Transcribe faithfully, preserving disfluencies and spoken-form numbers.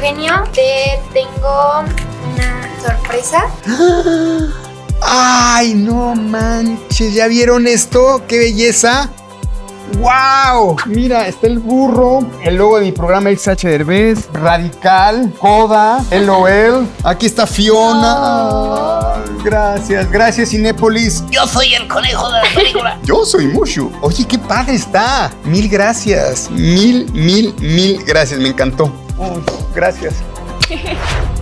Eugenio, te tengo una sorpresa. ¡Ay, no manches! ¿Ya vieron esto? ¡Qué belleza! ¡Wow! Mira, está el burro, el logo de mi programa X H Derbez, Radical, Coda, L O L. Aquí está Fiona. Oh. Gracias, gracias Cinépolis. Yo soy el conejo de la película. Yo soy Mushu. Oye, qué padre está. Mil gracias. Mil, mil, mil gracias. Me encantó. Oh, gracias.